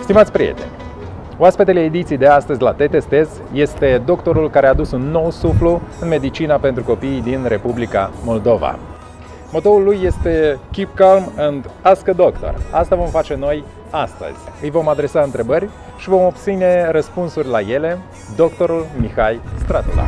Stimați prieteni, oaspetele ediției de astăzi la Te Testez este doctorul care a adus un nou suflu în medicina pentru copiii din Republica Moldova. Motoul lui este Keep Calm and Ask a Doctor. Asta vom face noi astăzi. Îi vom adresa întrebări și vom obține răspunsuri la ele, doctorul Mihai Stratula.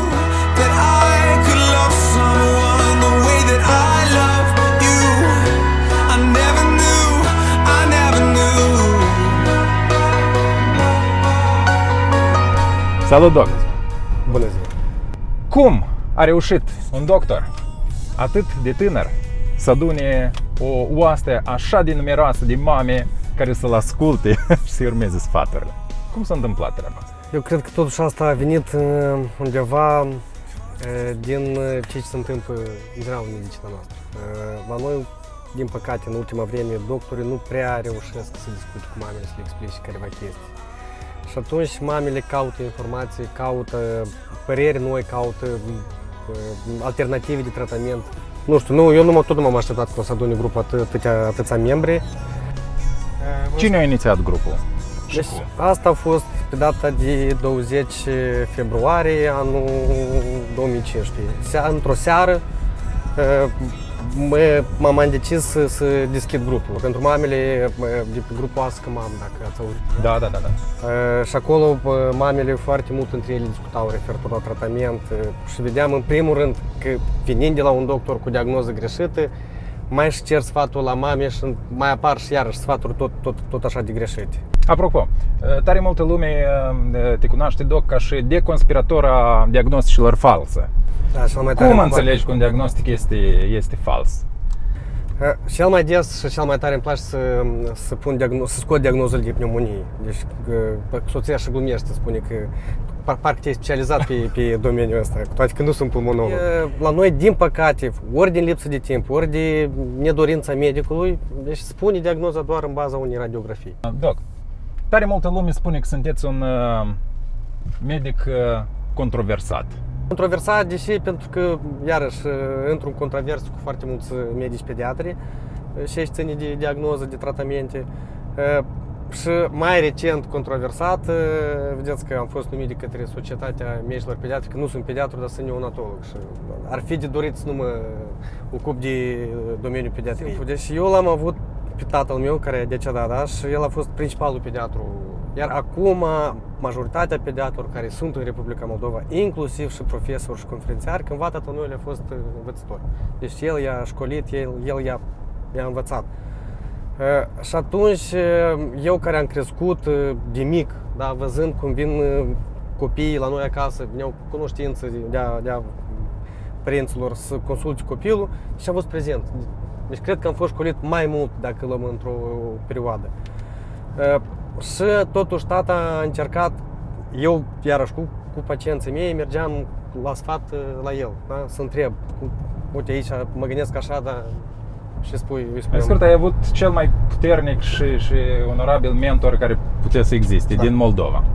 Salut, doctor! Bună ziua! Cum a reușit un doctor atât de tânăr să adune o oaste așa de numeroasă de mame care să-l asculte și să-i urmeze sfaturile? Cum s-a întâmplat treaba asta? Eu cred că totuși asta a venit undeva din ce se întâmplă în general în medicina noastră. La noi, din păcate, în ultima vreme, doctorii nu prea reușesc să discute cu mamele, să le explice careva chestii. Și atunci mamele caută informații, caută păreri noi, caută alternative de tratament. Nu știu, eu tot nu m-am așteptat că o să adune grupul atâția membri. Cine a inițiat grupul? Deci, asta a fost pe data de 20 februarie anul 2015. Într-o seară m-am decis să deschid grupul. Pentru mamele de pe grupul Ask Mom, dacă ați auzit. Da. Și acolo mamele foarte mult între ele discutau referitor la tratament și vedeam în primul rând că venind de la un doctor cu diagnoză greșită, mai își cer sfatul la mame și mai apar și iarăși sfaturi tot așa de greșite. Apropo, tare multă lume te cunoaște, doc, ca și deconspirator a diagnosticilor false. Da, cum înțelegi că un diagnostic este fals? Cel mai des și cel mai tare îmi place să scot diagnozele de pneumonie. Deci soția și glumește, spune că parcă te-ai specializat pe domeniul ăsta, cu toate că nu sunt pulmonolog. La noi, din păcate, ori din lipsă de timp, ori de nedorința medicului, deci spune diagnoza doar în baza unei radiografii. Doc, tare multă lume spune că sunteți un medic controversat. Controversat, deși pentru că, iarăși, intru în controvers cu foarte mulți medici pediatri și aici ține de diagnoză, de tratamente. Și mai recent controversat, vedeți că am fost numit de către Societatea Medicilor Pediatri, că nu sunt pediatru, dar sunt neonatolog și ar fi de dorit să nu mă ocup de domeniul pediatriei. Deci eu l-am avut pe tatăl meu, care a decedat, da? Și el a fost principalul pediatru. Iar acum, majoritatea pediatrilor care sunt în Republica Moldova, inclusiv și profesori și conferențiari, cândva tatăl meu le-a fost învățător. Deci el i-a școlit, el i-a învățat. Și atunci, eu care am crescut de mic, da, văzând cum vin copiii la noi acasă, veneau cu cunoștință de-a părinților să consulte copilul și am fost prezent. Deci cred că am fost școlit mai mult dacă luăm într-o perioadă. Și totuși tata a încercat, eu iarăși cu pacienții mei mergeam la sfat la el, da? Să întreb, uite aici mă gândesc așa, dar și spui. În scurt, ai avut cel mai puternic și onorabil mentor care putea să existe, da, din Moldova.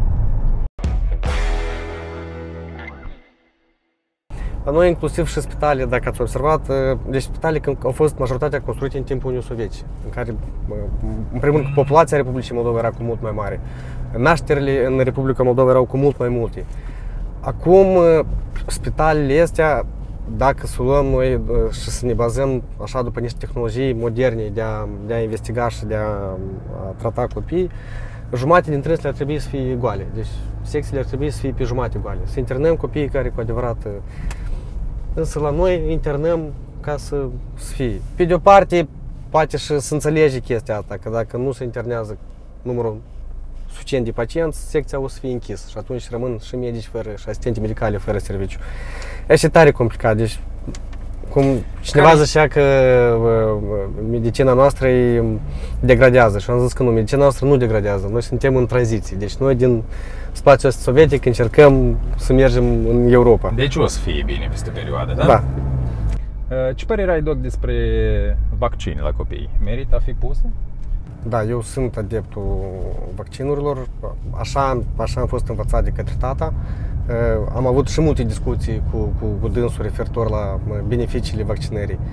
La noi, inclusiv și spitale, dacă ați observat, deci spitale au fost majoritatea construite în timpul Uniunii Sovietice, în care, în primul rând, populația Republicii Moldova era cu mult mai mare. Nașterile în Republica Moldova erau cu mult mai multe. Acum, spitalele astea, dacă să luăm noi și să ne bazăm așa după niște tehnologii moderne de a investiga și de a trata copii, jumate dintre ele ar trebui să fie goale. Deci secțiile ar trebui să fie pe jumate goale. Să internăm copiii care cu adevărat. Însă la noi internăm ca să fie. Pe de o parte, poate și să înțelege chestia asta, că dacă nu se internează numărul suficient de pacienți, secția o să fie închisă și atunci rămân și medici și asistente medicale fără serviciu. Este tare complicat, deci cum cineva zicea că medicina noastră degradează și am zis că nu, medicina noastră nu degradează, noi suntem în tranziție, deci noi din spațiul sovietic încercăm să mergem în Europa. Deci o să fie bine peste perioadă, da? Da. Ce părere ai, doc, despre vaccine la copii? Merită a fi puse? Da, eu sunt adeptul vaccinurilor, așa am fost învățat de către tata. Am avut și multe discuții cu dânsul referitor la beneficiile vaccinării.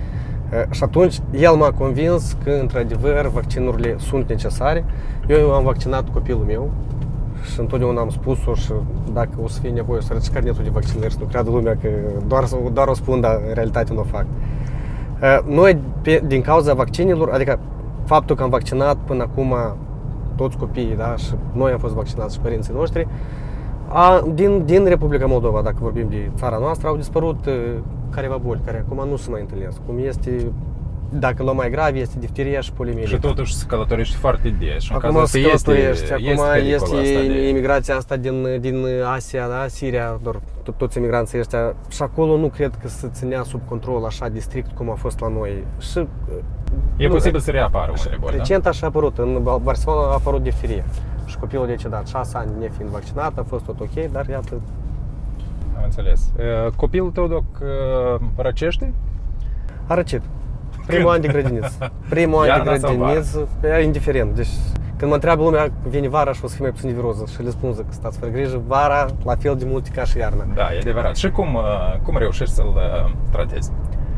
Și atunci el m-a convins că într-adevăr vaccinurile sunt necesare. Eu am vaccinat copilul meu și întotdeauna am spus-o și dacă o să fie nevoie să arăți carnetul de vaccinări și nu creadă lumea că doar o spun, dar în realitate nu o fac. Noi, din cauza vaccinilor, adică faptul că am vaccinat până acum toți copiii, da, și noi am fost vaccinați și părinții noștri, din Republica Moldova, dacă vorbim de țara noastră, au dispărut careva boli care acum nu se mai întâlnesc. Cum este, dacă luăm mai grav, este difteria și poliomielită. Și totuși se călătorești foarte des. Acum se călătorești, acum este imigrația asta din Asia, da, Siria, doar toți imigranții ăștia. Și acolo nu cred că se ținea sub control așa de strict cum a fost la noi. Și e posibil să reapară unele boli, recent așa a apărut, în Barcelona a apărut difterie. Și copilul decedat, 6 ani nefiind vaccinat, a fost tot ok, dar iată. Am înțeles. Copilul tău, Doc, răcește? A răcit. Primul an de grădiniță. Primul an de grădiniță, e indiferent. Deci, când mă întreabă lumea, vine vara și o să fie mai puțin de viroză și le spun că stați fără grijă, vara la fel de multe ca și iarna. Da, e adevărat. Și cum reușești să-l tratezi?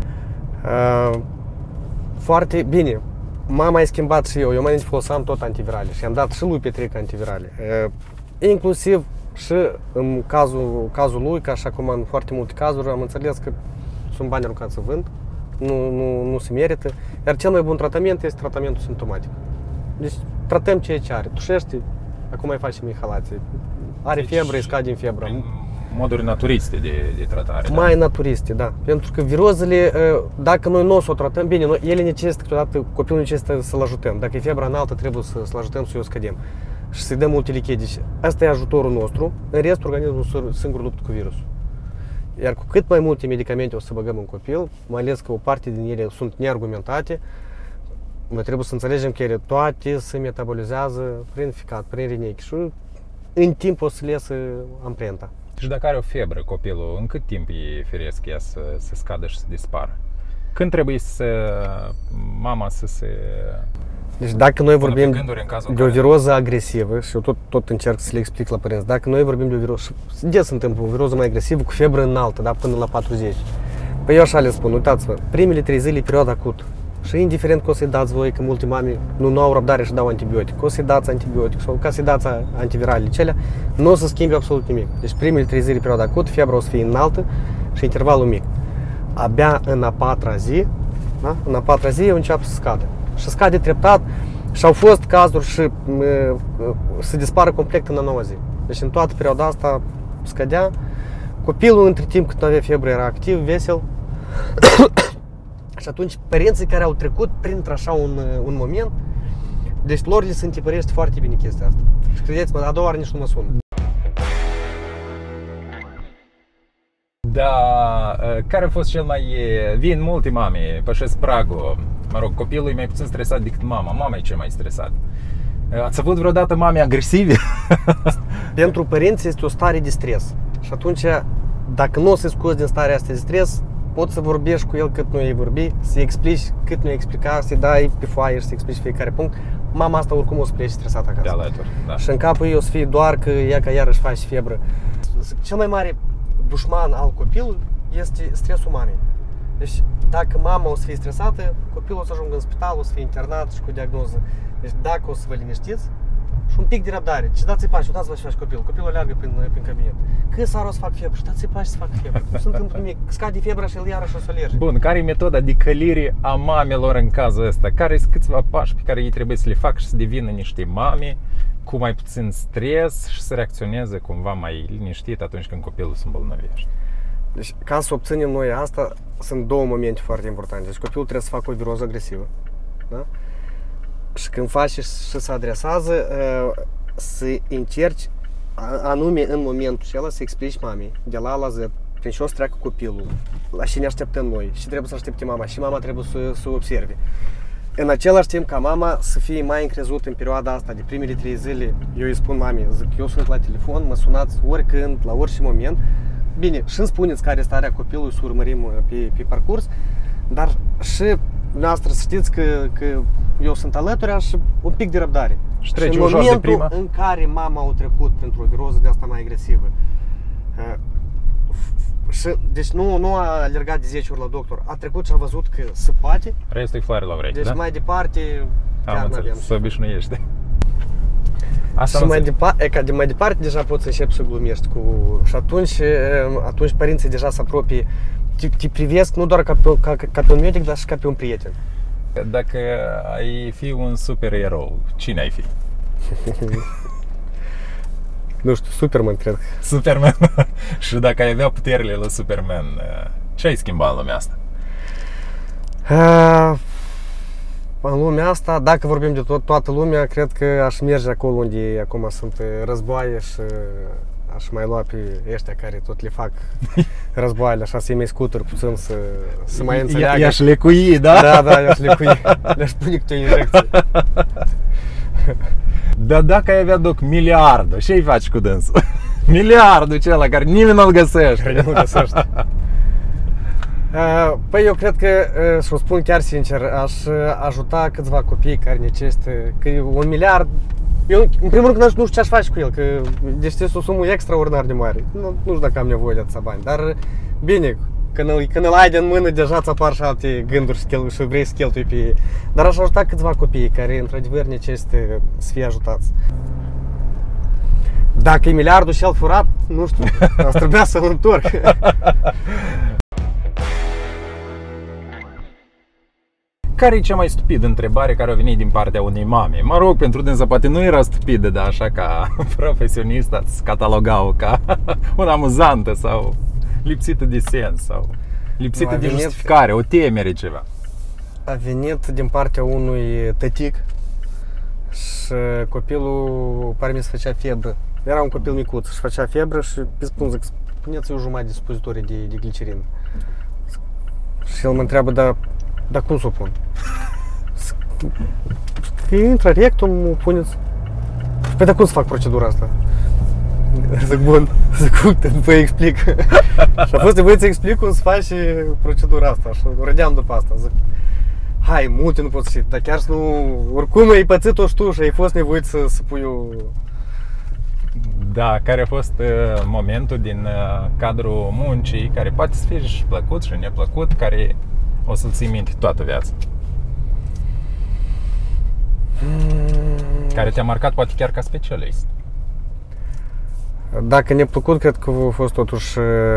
Foarte bine. M-am schimbat și eu mai foloseam tot antivirale și am dat și lui Petric antivirale. Inclusiv și în cazul lui, ca așa cum în foarte multe cazuri, am înțeles că sunt bani aruncați în vânt, nu se merită, iar cel mai bun tratament este tratamentul simptomatic. Deci tratăm ceea ce are, tușește, acum mai facem inhalație, are febră, îi scade în febră. Moduri naturiste de tratare. Mai naturiste, da. Pentru că virozele, dacă noi nu o să o tratăm bine, ele necesită câteodată, copilul necesită să-l ajutăm. Dacă e febra înaltă, trebuie să-l ajutăm să o scădem și să-i dăm multe lichide. Asta e ajutorul nostru, în rest organismul singur luptă cu virusul. Iar cu cât mai multe medicamente o să băgăm în copil, mai ales că o parte din ele sunt neargumentate, noi trebuie să înțelegem că ele toate se metabolizează prin ficat, prin rinechi și în timp o să le iasă amprenta. Și dacă are o febră copilul, în cât timp e firesc ea să scadă și să dispară? Când trebuie mama să se... Deci dacă noi vorbim de o viroză agresivă, și eu tot încerc să le explic la părinți, dacă noi vorbim de o viroză, des se întâmplă o viroză mai agresivă cu febră înaltă, da, până la 40. Păi eu așa le spun, uitați-vă, primele 3 zile e perioada acută. Și indiferent că o să-i dați voi, că multe mame nu au răbdare și dau antibiotic, că o să-i dați antibiotic sau ca să-i dați antivirale celea, nu o să schimbi absolut nimic. Deci primele 3 zile perioada acută, febra o să fie înaltă și intervalul mic. Abia în a 4-a zi, da? În a 4-a zi eu încep să scadă. Și scade treptat și au fost cazuri și să dispară complet în a 9-a zi. Deci în toată perioada asta scădea. Copilul între timp cât nu avea febră era activ, vesel. Și atunci părinții care au trecut printr-așa un moment, deci lor li se întipărește foarte bine chestia asta. Și credeți-mă, a doua oară nici nu mă sună. Da, care a fost cel mai... Vin multe mame, pășesc pragul. Mă rog, copilul e mai puțin stresat decât mama. Mama e cel mai stresat. Ați avut vreodată mame agresive? Pentru părinți este o stare de stres. Și atunci, dacă nu o să scoți din starea asta de stres, poți să vorbești cu el cât nu i vorbi, să-i explici cât nu i explica, să-i dai pe foaie și să explici fiecare punct. Mama asta oricum o să plece stresată acasă. Da. Și în capul ei o să fie doar că ea ca iarăși faci febră. Cel mai mare dușman al copilului este stresul mamei. Deci dacă mama o să fie stresată, copilul o să ajungă în spital, o să fie internat și cu diagnoză. Deci dacă o să vă liniștiți și un pic de răbdare, ce dați-i pași, uitați-vă ce faci copilul. Copilul aleargă prin cabinet. Cât s-ar o să fac febră, dați-i pași să fac febră. Nu se întâmplă nimic, scade febra și el iarăși o să alerge. Bun, care e metoda de călire a mamelor în cazul ăsta? Care sunt câțiva pași pe care ei trebuie să le facă și să devină niște mame cu mai puțin stres și să reacționeze cumva mai liniștit atunci când copilul se îmbolnăvește? Deci, ca să obținem noi asta, sunt două momente foarte importante. Deci copilul trebuie să facă o viroză agresivă, da? Și când faci și se adresează, să încerci anume în momentul acela să explici mamei de la A la Z prin ce o să treacă copilul, la ce ne așteptăm noi, și trebuie să aștepte mama, și mama trebuie să observe. În același timp ca mama să fie mai încrezută în perioada asta de primele 3 zile, eu îi spun mamei, zic, eu sunt la telefon, mă sunați oricând, la orice moment. Bine, și îmi spuneți care e starea copilului, să urmărim pe parcurs, dar și noastră să știți că eu sunt alături și un pic de răbdare. Și treci în momentul în care mama a trecut printr-o viroză de asta mai agresivă, Și, deci nu a alergat de 10 ori la doctor, a trecut și a văzut că se poate. Restul e floare la ureche, Deci da? mai departe chiar nu avem. Se obișnuiește. Și mai departe deja poți să începi să glumești cu... Și atunci părinții deja se apropie, te privesc nu doar ca pe un medic, dar și ca pe un prieten. Dacă ai fi un supererou, cine ai fi? Nu știu, Superman, cred. Superman? Și dacă ai avea puterile lui Superman, ce ai schimba în lumea asta? În lumea asta, dacă vorbim de toată lumea, cred că aș merge acolo unde acum sunt războaie și aș mai lua pe ăștia care tot le fac războaiele, așa să-i mai scuturi puțin să mai înțeleagă. I-aș lecui, da? Da, i-aș lecui. Le-aș pune câte o injecție. Dar dacă ai avea, Doc, miliardul, ce-i faci cu dânsul? Miliardul acela care nimeni nu-l găsește. Păi eu cred că, și o spun chiar sincer, aș ajuta câțiva copii care necesită, că 1 miliard, eu în primul rând nu știu ce aș face cu el, că deci este o sumă extraordinar de mare. Nu știu dacă am nevoie de atâția bani, dar bine, când îl ai de în mână, deja îți apar și alte gânduri și vrei să cheltui pe ei. Dar aș ajuta câțiva copii care într-adevăr necesită să fie ajutați. Dacă e miliardul și el furat, nu știu, aș trebuia să-l întorc. Care e cea mai stupidă întrebare care a venit din partea unei mame? Mă rog, pentru dânsă poate nu era stupidă, dar așa ca profesionist ați cataloga-o ca una amuzantă sau lipsită de sens sau lipsită de justificare, o temere ceva. A venit din partea unui tătic și copilul pare mi se făcea febră. Era un copil micuț și făcea febră și îi spun, zic, puneți-i o jumătate de supozitorii de glicerină. Și el mă întreabă, dar cum să o pun? Intră rectum, o puneți. Păi dar cum să fac procedura asta? Zic, bun, vă explic. Și a fost nevoie să explic cum să faci procedura asta și râdeam după asta. Zic, hai, multe nu pot să știi, dar chiar să nu... Oricum ai pățit-o și tu și ai fost nevoit să pui o... Da, care a fost momentul din cadrul muncii, care poate să fie și plăcut și neplăcut, care o să-l ții minte toată viața? Care te-a marcat poate chiar ca specialist? Dacă neplăcut, cred că a fost totuși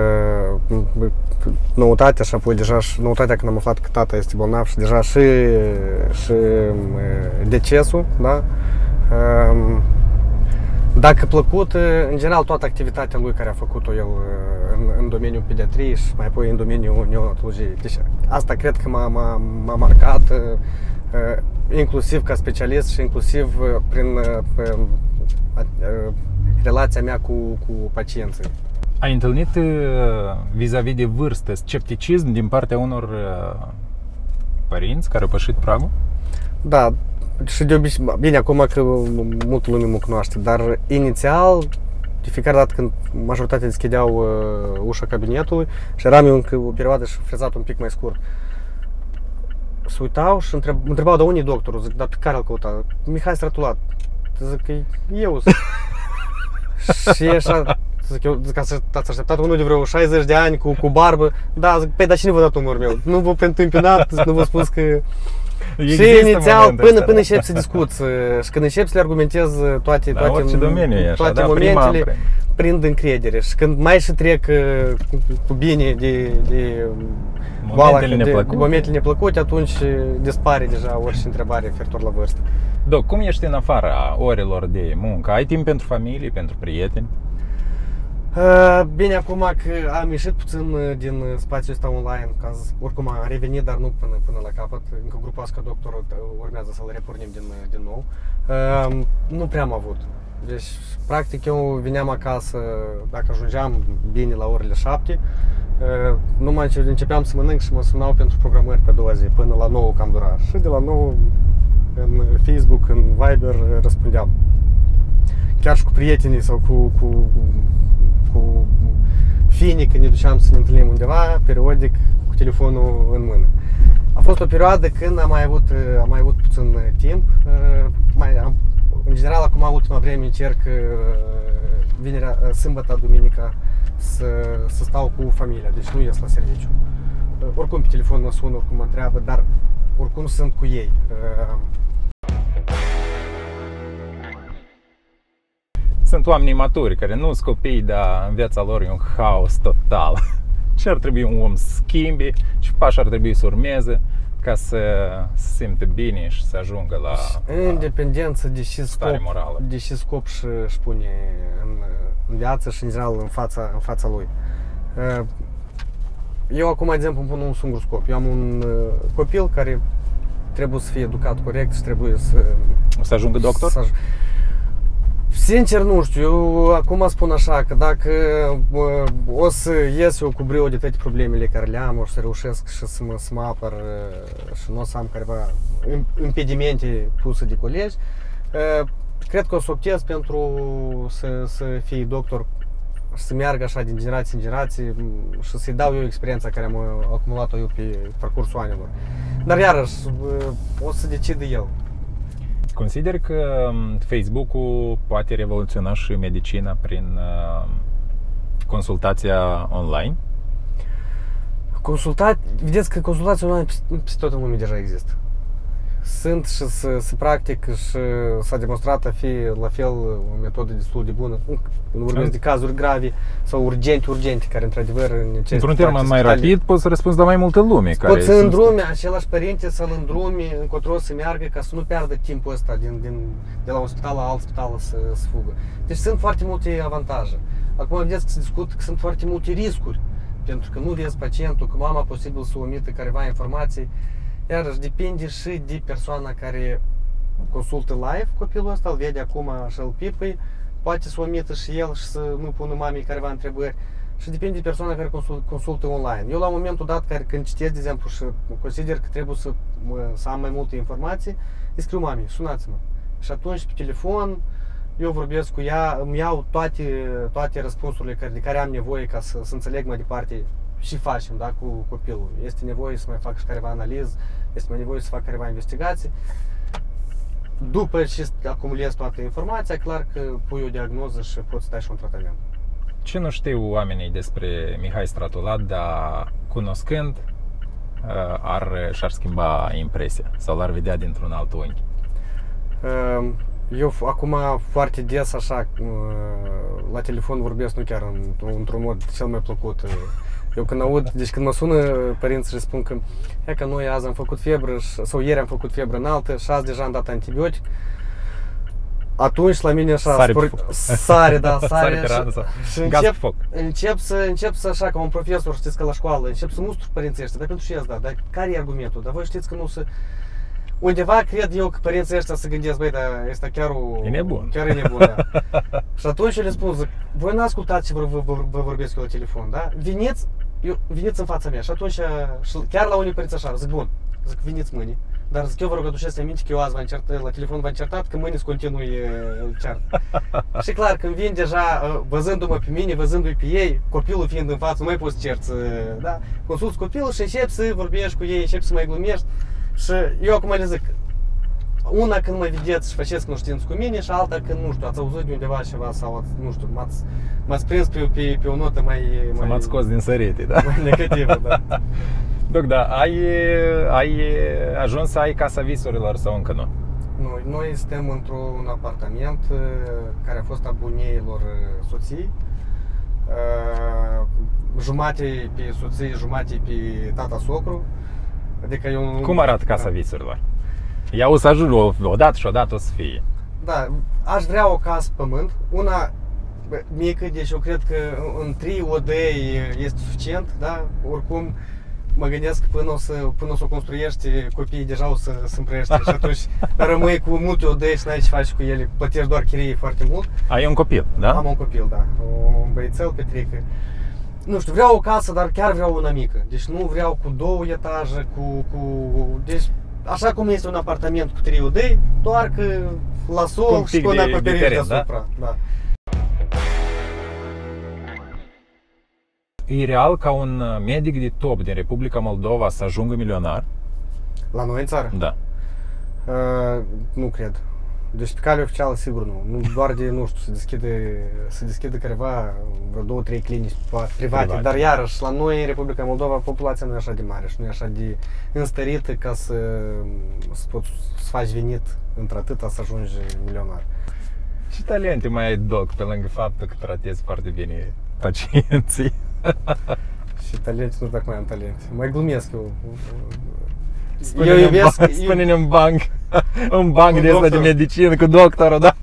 noutatea și apoi deja și noutatea când am aflat că tata este bolnav și deja și decesul, da? Dacă plăcut, în general toată activitatea lui care a făcut-o el în domeniul pediatriei și mai apoi în domeniul neonatologiei. Deci asta cred că m-a marcat inclusiv ca specialist și inclusiv prin relația mea cu pacienții. Ai întâlnit vis-a-vis de vârstă scepticism din partea unor părinți care au pășit pragul? Da, și de obicei, bine, acum că multă lume mă cunoaște, dar inițial, de fiecare dată când majoritatea deschideau ușa cabinetului și eram eu încă o perioadă și frezat un pic mai scurt, se uitau și întrebau, dar unde e doctorul? Zic, dar pe care îl căuta? Mihai Stratulat. Zic că eu sunt. Și așa, zic, ați așteptat unul de vreo 60 de ani cu barbă? Da, zic, păi, dar cine v-a dat numărul meu? Nu v-a preîntâmpinat, nu v-a spus că... Și inițial, până începi să discuți și când începi să le argumentezi toate momentele, prind încredere. Și când mai și trec cu bine de momentele neplăcute, atunci dispare deja orice întrebare referitor la vârstă. Doc, cum ești în afara orelor de muncă? Ai timp pentru familie, pentru prieteni? Bine, acum că am ieșit puțin din spațiul ăsta online, că oricum am revenit, dar nu până la capăt, încă grupul Asca Doctorul urmează să-l repornim din nou. Nu prea am avut. Deci, practic, eu veneam acasă, dacă ajungeam bine la orele 7, numai ce începeam să mănânc și mă sunau pentru programări pe 2 zi, până la 9 cam dura. Și de la 9 în Facebook, în Viber răspundeam. Chiar și cu prietenii sau cu fiii, când ne duceam să ne întâlnim undeva, periodic, cu telefonul în mână. A fost o perioadă când am mai avut puțin timp. În general, acum, ultima vreme, încerc vinerea, sâmbătă, duminica, să stau cu familia, deci nu ies la serviciu. Oricum pe telefon mă sun, oricum mă întreabă, dar oricum sunt cu ei. Sunt oameni maturi care nu sunt copii, dar în viața lor e un haos total. Ce ar trebui un om să schimbi, ce pași ar trebui să urmeze ca să se simte bine și să ajungă la independență de stare morală. De ce scop își pune în viață și în general în fața lui. Eu acum, de exemplu, îmi pun un singur scop. Eu am un copil care trebuie să fie educat corect și trebuie să ajungă doctor? Sincer nu știu, eu acum spun așa că dacă o să ies eu cu brio de toate problemele care le am, o să reușesc și să mă apăr și nu o să am careva impedimente puse de colegi, cred că o să optez pentru să fie doctor și să meargă așa din generație în generație și să-i dau eu experiența care am acumulat-o eu pe parcursul anilor. Dar iarăși, o să decide el. Consider că Facebook-ul poate revoluționa și medicina prin consultația online? Vedeți că consultația online peste tot în lume deja există. Sunt și se practic și s-a demonstrat a fi la fel o metodă destul de bună. Nu vorbesc de cazuri grave sau urgente, care într-adevăr necesită. Într-un termen mai rapid poți să răspunzi la mai multă lume. Poți să îndrume același părinte, să-l îndrume încotro să meargă ca să nu piardă timpul ăsta de la un spital la alt spital să fugă. Deci sunt foarte multe avantaje. Acum vedeți că se discută că sunt foarte multe riscuri, pentru că nu vezi pacientul, că mama posibil să omită careva informații. Iarăși depinde și de persoana care consultă live copilul ăsta, îl vede acum și îl pipăi, poate să omită și el și să nu pună mamei careva întrebări. Și depinde de persoana care consultă online. Eu la momentul dat, când citesc, de exemplu, și consider că trebuie să am mai multe informații, îi scriu mamei, sunați-mă. Și atunci pe telefon eu vorbesc cu ea, îmi iau toate răspunsurile de care am nevoie ca să înțeleg mai departe și facem, da, cu copilul. Este nevoie să mai fac și careva analiză, este mai nevoie să fac careva investigații. După ce acumulez toată informația, clar că pui o diagnoză și poți da și un tratament. Ce nu știu oamenii despre Mihai Stratulat, dar cunoscând, și-ar schimba impresia sau l-ar vedea dintr-un alt unghi? Eu acum foarte des așa la telefon vorbesc, nu chiar într-un mod cel mai plăcut. Eu când aud, deci când mă sună părinții și spun că noi azi am făcut febră sau ieri am făcut febră înaltă și azi deja am dat antibiotic, atunci la mine așa sare și încep să așa ca un profesor, știți că la școală, încep să mustru părinții ăștia, dar pentru ce ați dat, dar care e argumentul? Dar voi știți că nu se... Undeva cred eu că părinții ăștia se gândesc, băi, dar ăsta chiar e nebun, da. Și atunci eu le spun, zic, voi nu ascultați ce vă vorbesc eu la telefon, da? Veniți în fața mea și atunci, chiar la unii părinți așa, zic, bun, zic, veniți mâine, dar zic, eu vă rog, aduceți aminte că eu azi la telefon v-am certat, că mâine să continui ceartă. Și clar, când vin deja, văzându-mă pe mine, văzându-i pe ei, copilul fiind în față, nu mai poți cerți, da? Consulți copilul și începi să vorbești cu ei, începi să mai glumești. Și eu acum le zic, una când mă vedeți și faceți cunoștință cu mine și alta când, nu știu, ați auzit de undeva ceva sau, nu știu, m-ați prins pe o notă mai... M-ați scos din sărete, da? Mai negativă, da. Doc, da, ai ajuns să ai casa visurilor sau încă nu? Noi suntem într-un apartament care a fost a bunieilor soției. Jumate pe soție, jumate pe tata socru. Adică eu... Cum arată casa visurilor? Ea o să ajungă odată și odată o să fie. Da, aș vrea o casă pământ, una mică, deci eu cred că în 3 odăi este suficient, da? Oricum mă gândesc că până o să o construiești, copiii deja o să se împrăiește și atunci rămâi cu multe odăi și n-ai ce faci cu ele, plătești doar chirie foarte mult. Ai un copil, da? Am un copil, da, un băiețel, Petrică. Nu știu, vreau o casă, dar chiar vreau una mică. Deci nu vreau cu 2 etaje, deci așa cum este un apartament cu 3 odăi, doar că la sol și cu un acoperiș deasupra. Da? E real ca un medic de top din Republica Moldova să ajungă milionar? La noi în țară? Da. Nu cred. Deci pe cale oficială sigur nu. Nu doar de, nu știu, să deschide careva vreo 2-3 clinici private. Dar iarăși, la noi în Republica Moldova populația nu e așa de mare și nu e așa de înstărită ca să poți să faci venit într-atâta să ajungi milionar. Ce talente mai ai, doc, pe lângă faptul că tratezi foarte bine pacienții? Și talente, nu știu dacă mai am talente. Mai glumesc eu. Spune-ne un banc de ăsta de medicină cu doctorul, da?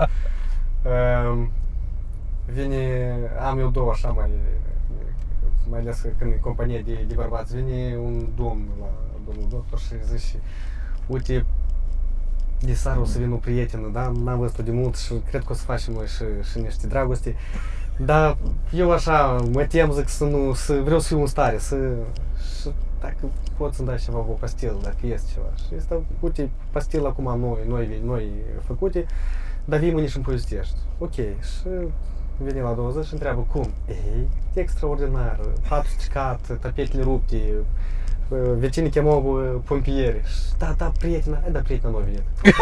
Am eu două așa mai ales când e companie de bărbați, vine un domn la domnul doctor și zice, uite, de seară o să vină o prietenă, da? N-am văzut-o de mult și cred că o să facem noi și niște dragoste. Dar eu așa mă tem, zic vreau să fiu în stare, și dacă pot să-mi dai ceva, o pastilă, dacă este ceva. Și este, uite, pastilă acum noi făcute, dar vii mâine și îmi povestești. Ok, și vine la 20 și întreabă cum? Ei, extraordinar, patul stricat, tapetele rupte, vecinii chemau pompieri. Da, prietena nu a venit.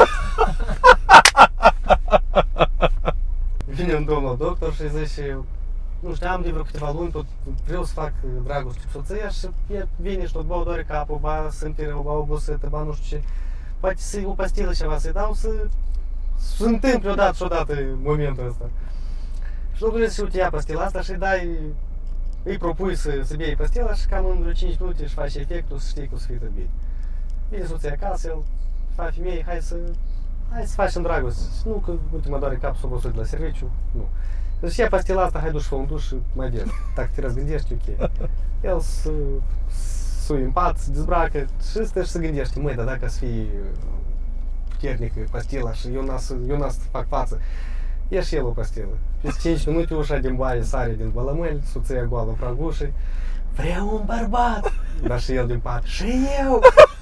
Vine un domn la doctor și zice, nu știu, am de vreo câteva luni, tot vreau să fac dragoste cu soția și vine și tot, bă, doare capul, ba, sunt rău, ba, obosetă, ba, nu știu ce. Poate să o pastilă ceva să-i dau, să întâmple odată momentul ăsta. Și doctorul zice, uite, ia pastila asta și îi propui să bei pastila și cam în vreo 5 minute își face efectul să știi că o să fie tot bine. Vine soția acasă, el face femeie, hai să facem dragoste. Nu că, uite, mă doare capul, s-o obosit la serviciu, nu. Deci ia pastila asta, hai duci, fă un duș și mai vezi. Dacă te răzgândești, ok. El sui în pat, se dezbracă și stă și se gândește, măi, dar dacă să fie puternică pastila și eu n-as să fac față, ia și el o pastilă. Peste 5 minute ușa din baie sare din balămâni, soția goală în pragul ușii, vreau un bărbat! Dar și el din pat, și eu!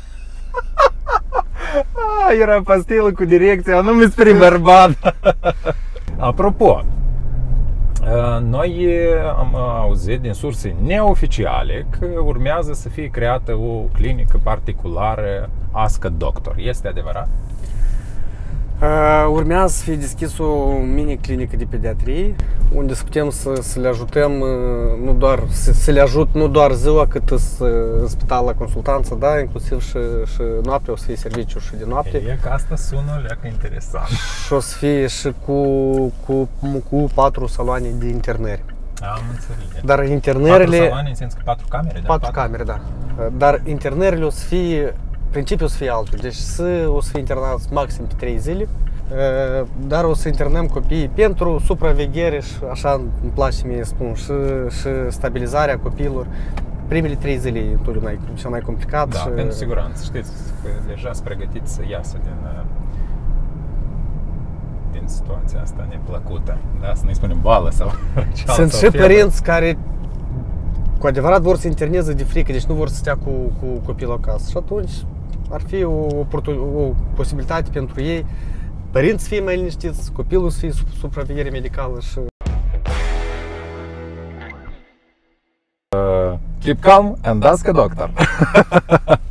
Era pastilă cu direcția anume spre bărbat. Apropo, noi am auzit din surse neoficiale că urmează să fie creată o clinică particulară Ask a Doctor. Este adevărat? Urmează să fie deschis o mini-clinică de pediatrie, unde să putem să le ajutăm, să le ajut nu doar ziua cât în spital la consultanță, da, inclusiv și noaptea, o să fie serviciu și de noapte. E că asta sună leacă interesant. Și o să fie și cu 4 saloane de internări. Am înțeles. Dar internările... 4 saloane în sens că 4 camere? 4 camere, da. Dar internările o să fie... Principiul o să fie altul, deci o să fie internați maxim pe 3 zile, dar o să internăm copiii pentru supraveghere și așa îmi place mie spun și stabilizarea copiilor. Primele 3 zile e întotdeauna cel mai complicat. Da, pentru siguranță. Știți că deja sunt pregătiți să iasă din situația asta neplăcută. Da, să nu-i spunem boală sau răceală. Sunt și părinți care cu adevărat vor să interneze de frică, deci nu vor să stea cu copilul acasă. Și atunci ar fi o posibilitate pentru ei, părinți să fie mai liniștiți, copilul să fie sub supraveghere medicală și... Keep calm and ask a doctor.